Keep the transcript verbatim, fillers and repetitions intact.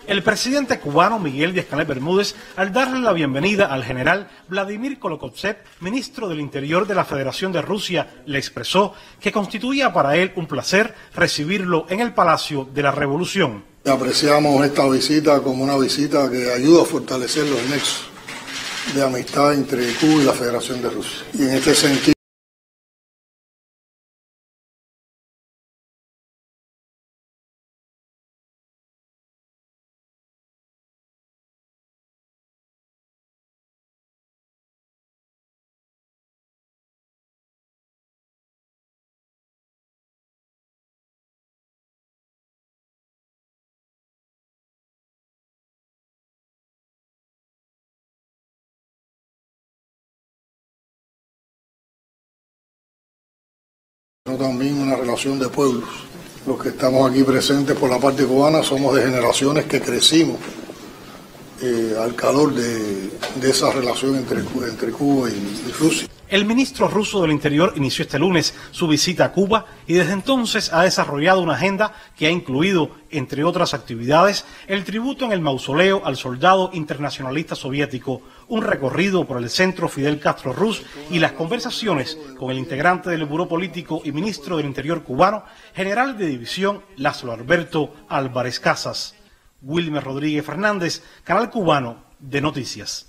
El presidente cubano Miguel Díaz-Canel Bermúdez, al darle la bienvenida al general Vladimir Kolokhov, ministro del Interior de la Federación de Rusia, le expresó que constituía para él un placer recibirlo en el Palacio de la Revolución. Apreciamos esta visita como una visita que ayuda a fortalecer los nexos de amistad entre Cuba y la Federación de Rusia. Y en este sentido, también una relación de pueblos. Los que estamos aquí presentes por la parte cubana somos de generaciones que crecimos eh, al calor de, de esa relación entre, entre Cuba y, y Rusia. El ministro ruso del Interior inició este lunes su visita a Cuba y desde entonces ha desarrollado una agenda que ha incluido, entre otras actividades, el tributo en el mausoleo al soldado internacionalista soviético, un recorrido por el centro Fidel Castro Ruz y las conversaciones con el integrante del Buró Político y ministro del Interior cubano, general de división Lázaro Alberto Álvarez Casas. Wilmer Rodríguez Fernández, Canal Cubano de Noticias.